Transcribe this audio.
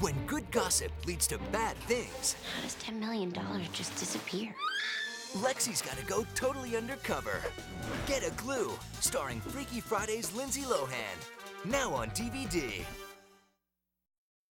When good gossip leads to bad things. How does $10 million just disappear? Lexi's gotta go totally undercover. Get a Clue, starring Freaky Friday's Lindsay Lohan. Now on DVD.